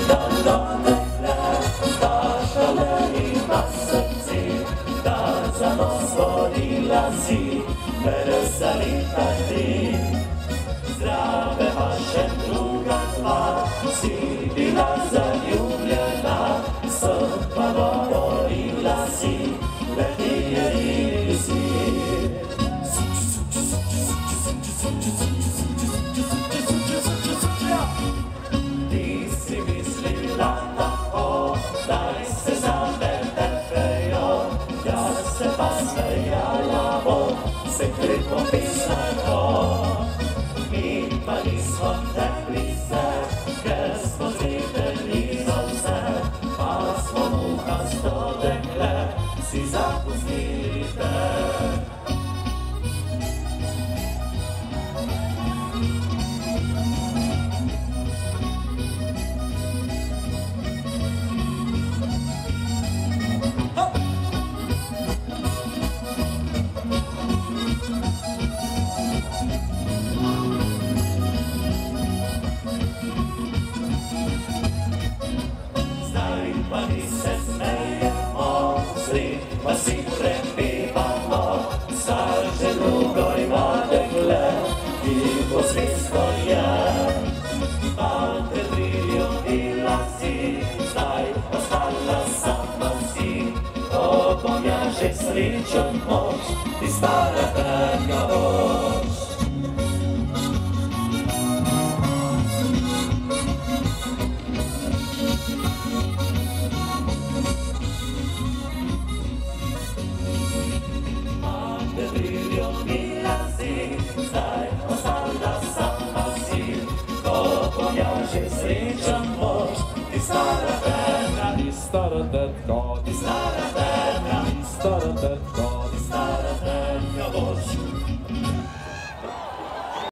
Šmentano dekle, da šale ima srci, da za nos vodila si, veseli ti. Zdrave vaše druga dva, si bila zaljubljena, srpavo volila si, leti jedini si. Ti si mislila na to, daj se zavedejo, ja se pa smejala bom, sekretno pisano. Mi pa nismo tekli se, ker smo zvedeli za vse, pa smo muhasto dekle, si zapustili te. Pa mi se smejemo, zli pa si prepivamo, star že drugo ima dekle, ki bo zvesto je. Fante priljubila si, zdaj ostala sama si, ko bom ja že srečen mož, ti stara draga boš. Priljubila si, zdaj ostala sama si, ko bom ja že srečen mož, ti stara vedra, ti stara dedko, ti stara vedra, ti stara vedra.